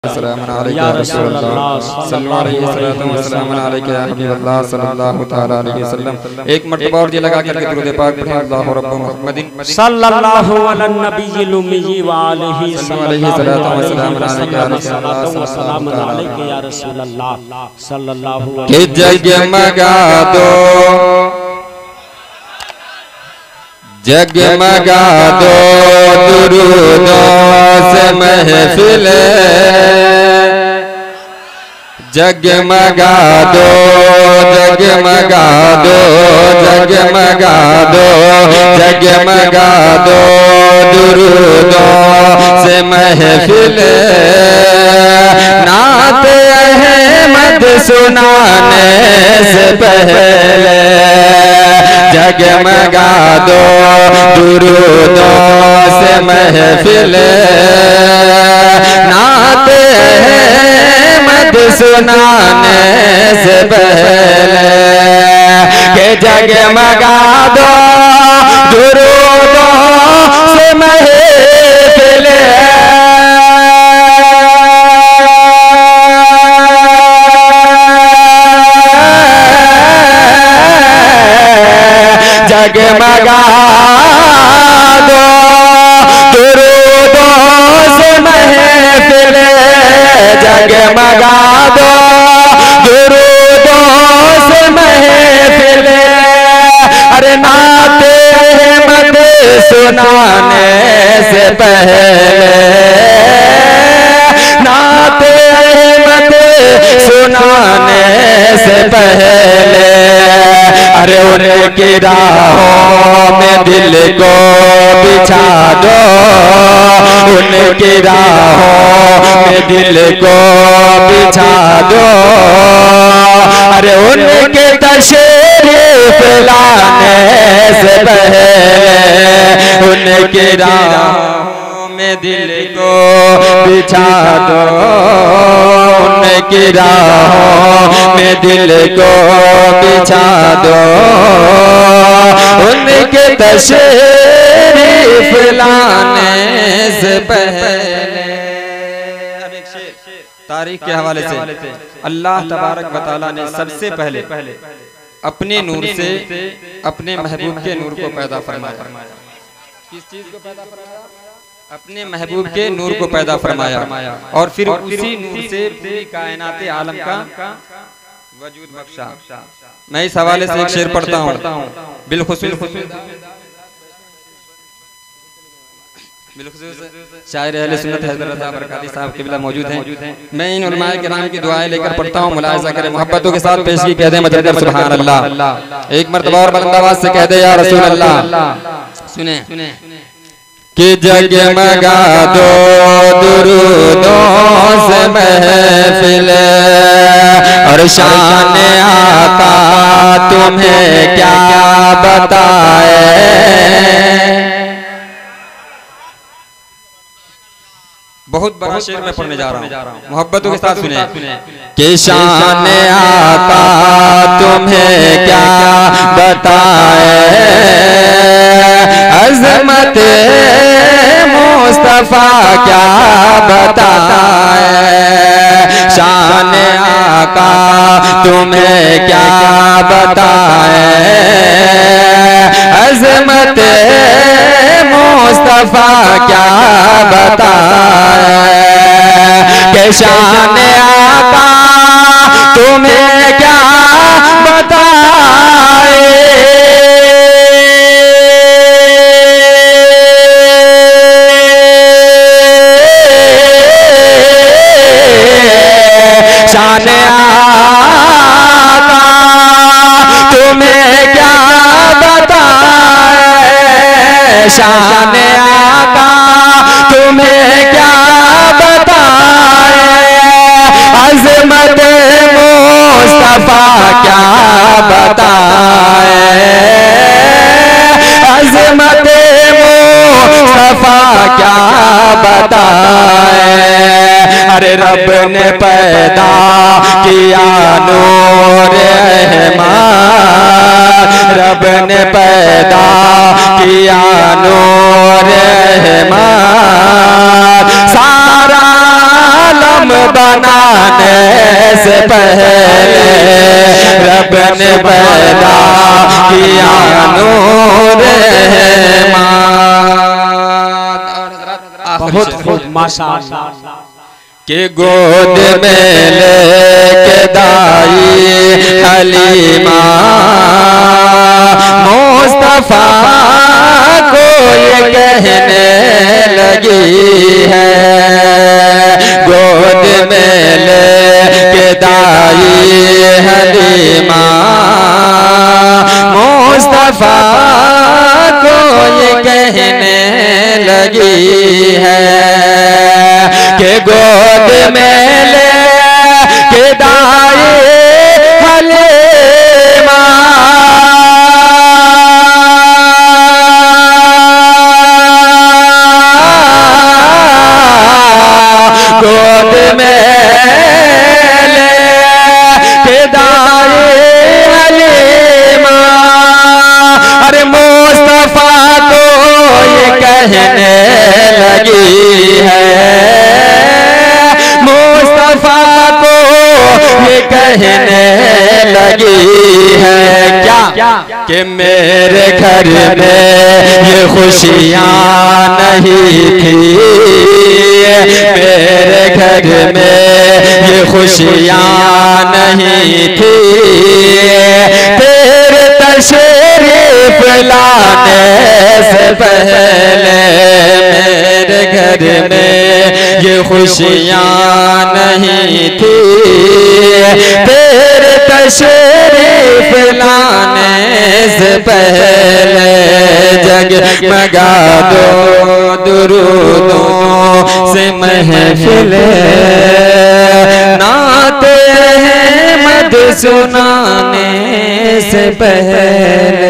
या रसूल अल्लाह सल्लल्लाहु अलैहि वसल्लम। एक मर्तबा और जी लगा करके दुरूद पाक पढ़ें। अल्लाहु रब्बु मुहम्मदिन सल्लल्लाहु अला नबिय्यिल उम्मी व आलिहि सल्लल्लाहु अलैहि या रसूल अल्लाह सल्लल्लाहु अलैहि जगमगा दो जगमगा दो दुरूदों से महफिल जगमगा दो जगमगा दो जगमगा दो जगमगा दो दुरूदों से महफिल नात अहमद सुनाने से पहले जगमगा दो दुरूदों से महफिल नात अहमद सुनाने से पहले के जगमगा दो दुरूदों से महफिल जगमगा दो दुरूदों से महफिल जगमगा दो दुरूदों से महफिल अरे नात अहमद सुनाने से पहले नात अहमद सुनाने से पहले अरे उनकी राहों में दिल को बिछा दो उनकी राहों में दिल को बिछा दो अरे उनके तशरीफ लाने से पहले उनकी राहों में दिल को बिछा दो उनकी राहों में दिल को बिछा दो उनके तशरीफ लाने से पहले। अब एक शेर तारीख के हवाले से अल्लाह तबारक व तआला ने सबसे पहले अपने नूर से अपने महबूब के नूर को पैदा फरमाया। किस चीज को पैदा फरमाया? अपने महबूब के नूर को पैदा फरमाया और फिर उसी नूर से पूरी कायनात आलम का वजूद बख्शा। मैं इस हवाले से एक शेर पढ़ता हूँ। बिलखुसूस शायर अहले सुन्नत हज़रत रज़ा बरकाती साहब क़िबला मौजूद हैं। मैं इन उलमाए किराम की दुआएं लेकर पढ़ता हूँ। मुलाहिज़ा करें, मोहब्बतों के साथ पेश की कह दे मजल कर सुभान अल्लाह। एक मर्तबा और बुलंद आवाज़ से कह दे या रसूल अल्लाह। सुने कि जगमगा दो दुरूदों से महफिल और शान आका तुम्हें क्या बताए बहुत बड़ा शेर मैं पढ़ने जा रहा हूँ। मोहब्बतों के साथ सुने कि शान आका तुम्हें क्या बताए अज़मत मुस्तफा क्या बताए शान आका तुम्हें क्या बताए अज़मत मुस्तफा क्या बताए के शान आका तुम्हें क्या बताए शान आका तुम्हें क्या बताए शान आका तुम्हें क्या बताए अज़मत मुस्तफा क्या बताए अज़मत मुस्तफा क्या बताए अरे रब ने पैदा किया नूर रहमान रब ने पैदा किया नूर रहमान सारा आलम बनाने से पहले रब ने पैदा किया नूर बहुत खूब माशाअल्लाह। के गोद में लेके दाई हलीमा मुस्तफा को ये कहने लगी है, गोद में लेके दाई हलीमा मुस्तफा को ये कहने लगी है कि गोद में ले के दाई हलीमा गोद में ले के दाई हलीमा। अरे मुस्तफा को ये कहने लगी है, मुस्तफा को ये कहने लगी है क्या कि मेरे घर में ये खुशियाँ नहीं थी, मेरे घर में ये खुशियाँ नहीं थी, तेरे तशरीफ लाने से पहले मेरे घर में ये खुशियाँ नहीं थी, तेरे तशरीफ लाने से पहले जगमगा दो दुरूदों से महफिल, नाते अहमद सुनाने से पहले